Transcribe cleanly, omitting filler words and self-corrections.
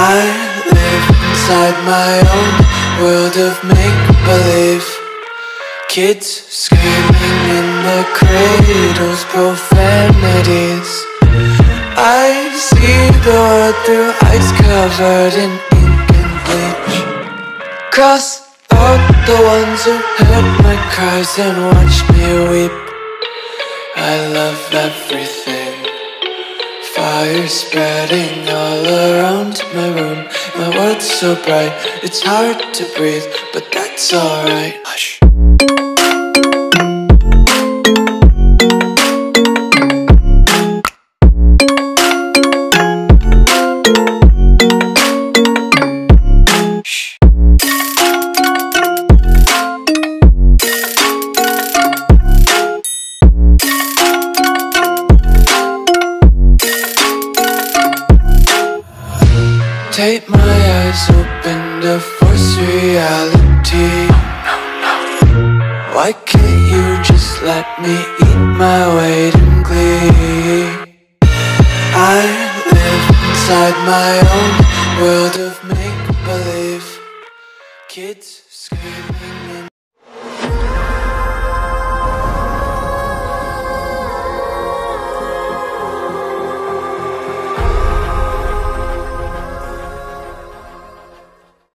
I live inside my own world of make-believe. Kids screaming in the cradles, profanities. I see the world through eyes covered in ink and bleach. Cross out the ones who heard my cries and watched me weep. I love everything. Fire spreading all around my room. My world's so bright, it's hard to breathe, but that's alright. Hush. Tape my eyes open to force reality. Why can't you just let me eat my weight in glee? I live inside my own world of make-believe. Kids screaming in